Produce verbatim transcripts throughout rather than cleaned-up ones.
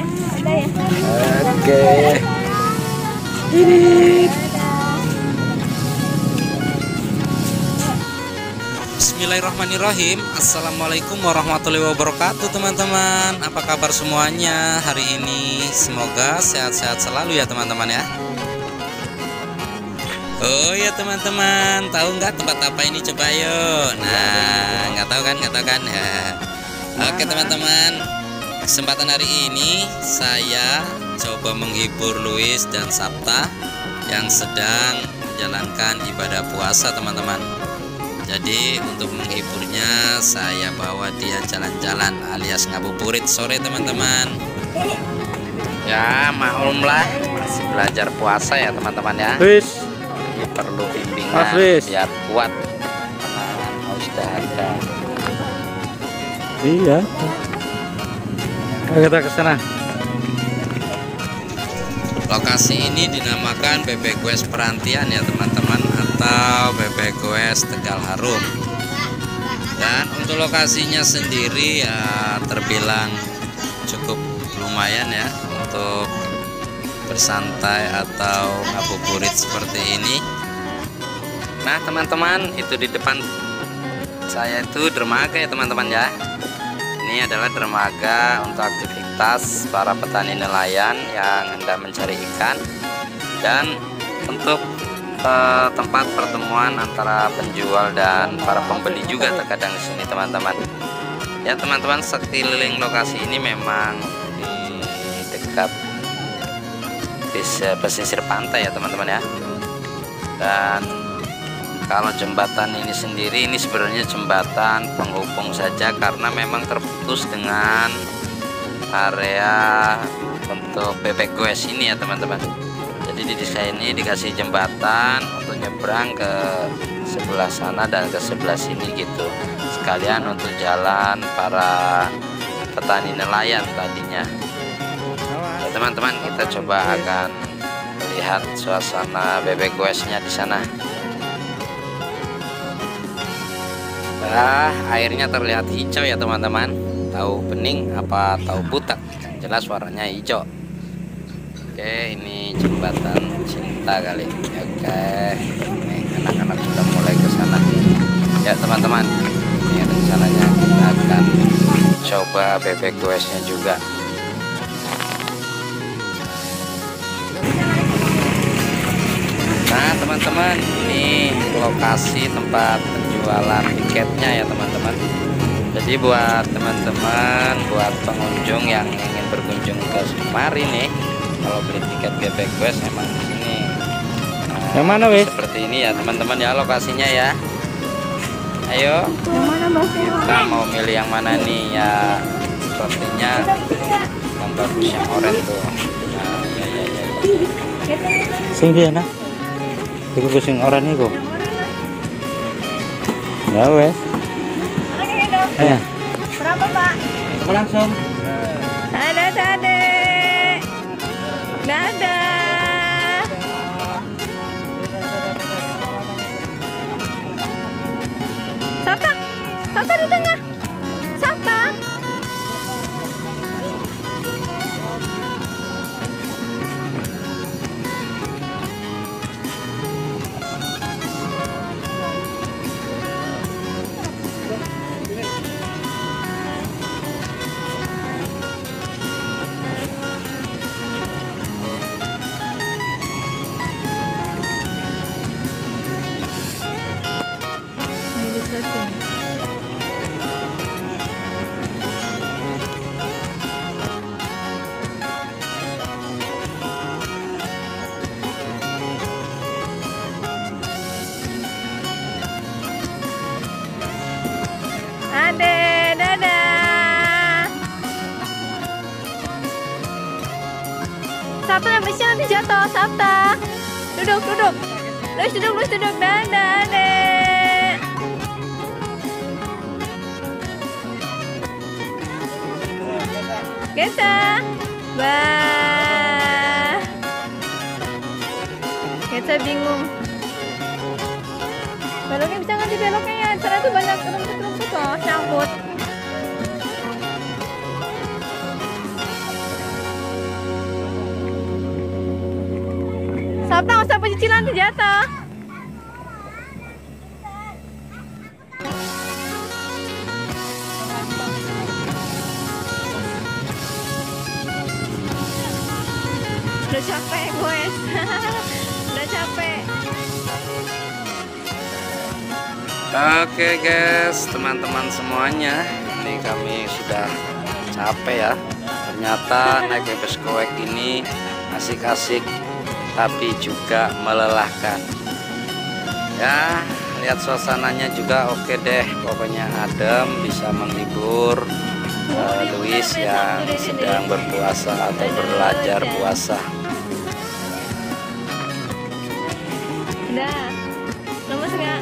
Ada ya? Oke. Ini. Bismillahirrahmanirrahim. Assalamualaikum warahmatullahi wabarakatuh, teman-teman. Apa kabar semuanya hari ini? Semoga sehat-sehat selalu ya, teman-teman ya. Oh ya teman-teman, tahu nggak tempat apa ini? Coba yuk. Nah, nggak tahu kan? Nggak tahu kan? Ya. Oke teman-teman, kesempatan hari ini saya coba menghibur Luis dan Sabta yang sedang menjalankan ibadah puasa, teman-teman. Jadi untuk menghiburnya saya bawa dia jalan-jalan alias ngabuburit sore, teman-teman. Ya maklumlah, masih belajar puasa ya teman-teman ya. Wis. Perlu bimbingan biar kuat. Nah, harus ada. Iya. Ayo kita ke sana. Lokasi ini dinamakan B B Goes Perantian ya teman-teman, atau B B Goes Tegal Harum. Dan untuk lokasinya sendiri ya terbilang cukup lumayan ya untuk bersantai atau ngabuburit seperti ini. Nah teman-teman, itu di depan saya itu dermaga ya teman-teman ya. Ini adalah dermaga untuk aktivitas para petani nelayan yang hendak mencari ikan, dan untuk eh, tempat pertemuan antara penjual dan para pembeli juga terkadang di sini teman-teman. Ya teman-teman, sekeliling lokasi ini memang di dekat pesisir pantai ya teman-teman ya. Dan kalau jembatan ini sendiri ini sebenarnya jembatan penghubung saja, karena memang terputus dengan area untuk B B Goes ini ya teman-teman. Jadi di desa ini dikasih jembatan untuk nyebrang ke sebelah sana dan ke sebelah sini gitu, sekalian untuk jalan para petani nelayan tadinya. Ya teman-teman, kita coba akan melihat suasana B B Goes-nya di sana. Nah, airnya terlihat hijau ya teman-teman. Tahu bening apa tahu butak? Yang jelas warnanya hijau. Oke, ini jembatan cinta kali. Oke, ini anak-anak sudah mulai ke sana. Ya teman-teman, ini rencananya kita akan coba B B Goes-nya juga. Nah teman-teman, ini lokasi tempat penjualan tiketnya ya teman-teman. Jadi buat teman-teman, buat pengunjung yang ingin berkunjung ke Sumari nih, kalau beli tiket B B Goes memang di sini. Nah, yang mana wes? Seperti ini ya teman-teman ya lokasinya ya. Ayo. Yang mana Mas? Kita mau milih yang mana nih ya? Sepertinya yang bagus yang oranye tuh. Nah, ya ya ya. Sing dia nah. Iku sing oranye iku. Ya wes. Ya. Berapa Pak? Langsung. Ada tade. Dadah. Sabta, Sabta di tengah. Sabta. Ade, dadah. Sabta yang bisa nanti jatuh, Sabta. Duduk, duduk. Luis duduk, Luis duduk. Dadah, adek. Gesa. Bah. Gesa bingung. Beloknya bisa nggak dibeloknya ya? Sana tuh banyak rumput-rumput loh, nyangkut. Sabta nggak usah pecicilan tuh jatuh. Udah capek guys. Udah capek. Oke guys, teman-teman semuanya, ini kami sudah capek ya. Ternyata naik bebek goes ini asik-asik tapi juga melelahkan. Ya, lihat suasananya juga oke deh, pokoknya adem, bisa menghibur uh, Louis yang sedang berpuasa atau belajar puasa. Udah, lemes nggak?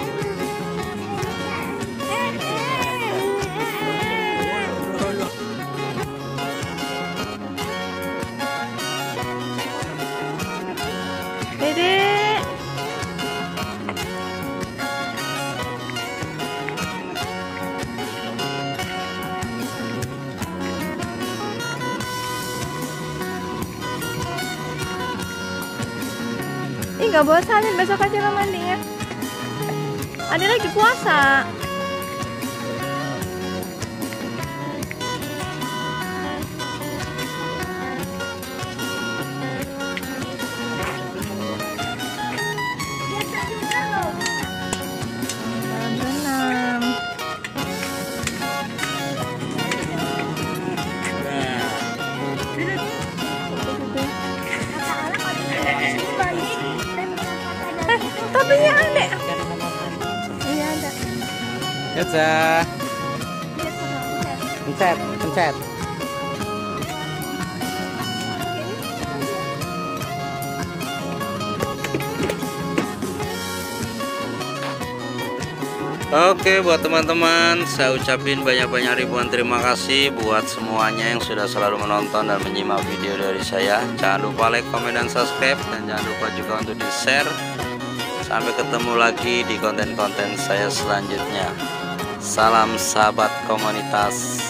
Dedek. Ih, nggak bosanin, besok aja lo mandinya. Ada lagi puasa. Berenang. Eh, topinya ada. Iya ada. Yatza. Pencet, pencet. Oke, buat teman-teman, saya ucapin banyak-banyak ribuan terima kasih buat semuanya yang sudah selalu menonton dan menyimak video dari saya. Jangan lupa like, komen, dan subscribe, dan jangan lupa juga untuk di-share. Sampai ketemu lagi di konten-konten saya selanjutnya. Salam sahabat komunitas.